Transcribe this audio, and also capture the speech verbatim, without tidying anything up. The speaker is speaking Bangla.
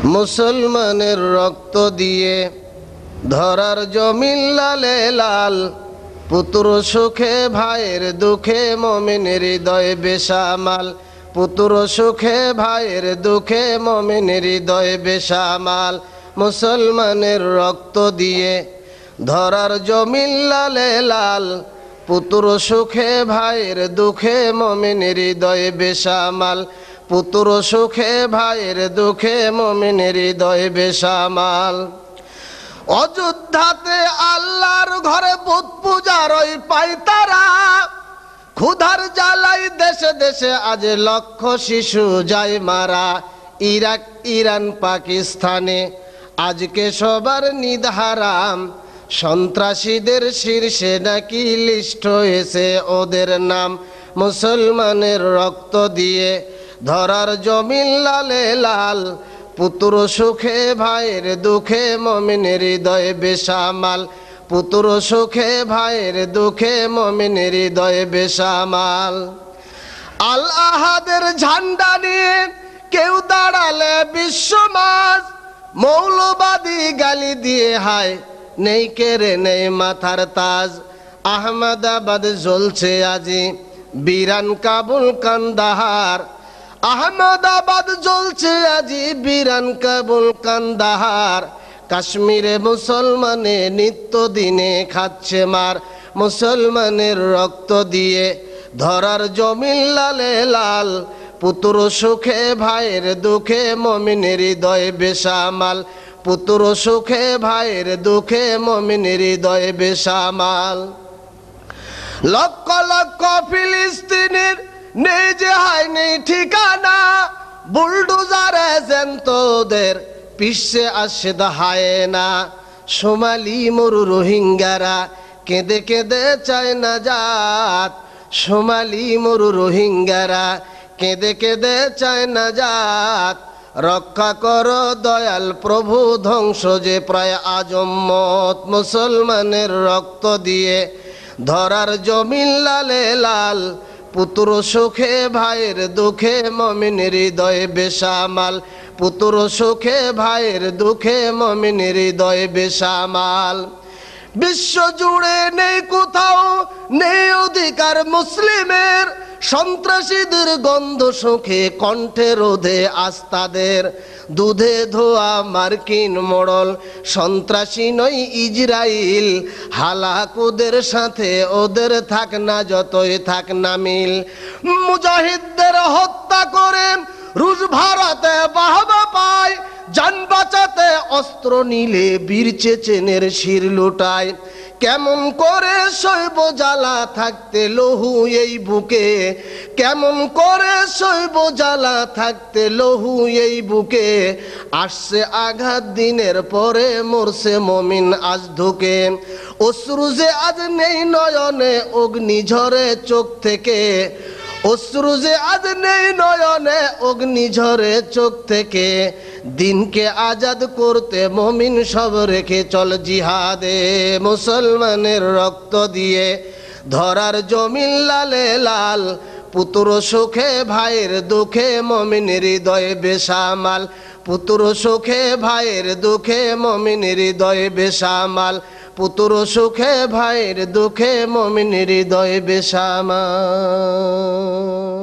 মুসলমানের রক্ত দিয়ে ধরার জমিন লালে লাল, পুত্র সুখে ভাইয়ের দুঃখে মুমিনের হৃদয়ে বেসামাল। পুত্র সুখে ভাইয়ের দুঃখে মুমিনের হৃদয়ে বেসামাল। মুসলমানের রক্ত দিয়ে ধরার জমিন লালে লাল, পুত্র সুখে ভাইয়ের দুঃখে মুমিনের হৃদয়ে বেসামাল। পুত্র সুখে ভাইয়ের দুঃখে মুমিনের হৃদয়ে বেসামাল। অযোধ্যাতে আল্লাহর ঘরে বুত পূজার ওই পাইতারা, ক্ষুধার জ্বালাই দেশে দেশে আজ লক্ষ শিশু যায় মারা। ইরাক ইরান পাকিস্তানে আজকে সবার নিধারাম, সন্ত্রাসীদের শীর্ষে নাকি লিস্ট হয়েছে ওদের নাম। মুসলমানের রক্ত দিয়ে ধরার জমিন লালে লাল, পুত্র সুখে ভাইয়ের দুঃখে মুমিনের হৃদয়ে বেসামাল। পুত্র সুখে ভাইয়ের দুঃখে মুমিনের হৃদয়ে বেসামাল। আল আহাদের ঝান্ডা নিয়ে কেউ দাঁড়ালে বিশ্বমাজ, মৌলবাদী গালি দিয়ে হায় নেই কেড়ে নেই মাথার তাজ। আহমেদাবাদ জ্বলছে আজি, বিরান কাবুল কান্দাহার। আহমেদাবাদ জ্বলছে আজি, বিরান কাবুল কান্দাহার। কাশ্মীরে মুসলমানে নিত্য দিনে খাচ্ছে মার। মুসলমানের রক্ত দিয়ে ধরার জমিন লালে লাল, পুত্র সুখে ভাইয়ের দুঃখে মুমিনের হৃদয়ে বেসামাল। পুত্র সুখে ভাইয়ের দুঃখে মুমিনের হৃদয়ে বেসামাল। লক্ষ লক্ষ ফিলিস্তিনের নেই যে হায় নেই ঠিকানা, বুলডোজারে জ্যান্তদের পিছে আসে দাহায় না। সোমালি মরু রোহিঙ্গারা কেঁদে কেঁদে চায় না জাত। সোমালি মরু রোহিঙ্গারা কেঁদে কেঁদে চায় না জাত। রক্ষা করো দয়াল প্রভু, ধ্বংস যে প্রায় আজম্মত। মুসলমানের রক্ত দিয়ে ধরার জমিন লালে লাল, পুত্র সুখে ভাইয়ের দুঃখে মুমিনের হৃদয়ে বেসামাল। পুত্র সুখে ভাইয়ের দুঃখে মুমিনের হৃদয়ে বেসামাল। বিশ্ব জুড়ে নেই কোথাও নেই অধিকার মুসলিমের, সন্ত্রাসীদের গন্ধ সুখে কণ্ঠে রোধে আস্তাদের। দুধে ধোয়া মার্কিন মোড়ল সন্ত্রাসী নয় ইজরাইল, হালাক ওদের সাথে ওদের থাক না যতই থাক না মিল। মুজাহিদদের হত্যা করে রুশ ভারতে বাহবা পায়, জান বাঁচাতে অস্ত্র নিলে বীর চেচেনের শির লুটায়। কেমন করে শৈব জ্বালা থাকতে লহু এই বুকে, কেমন করে শৈব জ্বালা থাকতে লহু এই বুকে। আসছে আঘাত দিনের পরে মরছে মমিন আজ ধুকে। অশ্রু যে আজ নেই নয়নে অগ্নি ঝরে চোখ থেকে, অশ্রু যে আজ নেই নয়নে অগ্নি ঝরে চোখ থেকে। দিনকে আজাদ করতে মুমিন সব রেখে চল জিহাদে। মুসলমানের রক্ত দিয়ে ধরার জমিন লালে লাল, পুত্র সুখে ভাইয়ের দুঃখে মুমিনের হৃদয়ে বেসামাল। পুত্র সুখে ভাইয়ের দুঃখে মুমিনের হৃদয়ে বেসামাল। পুত্র সুখে ভাইয়ের দুঃখে মুমিনের হৃদয়ে বেসামাল।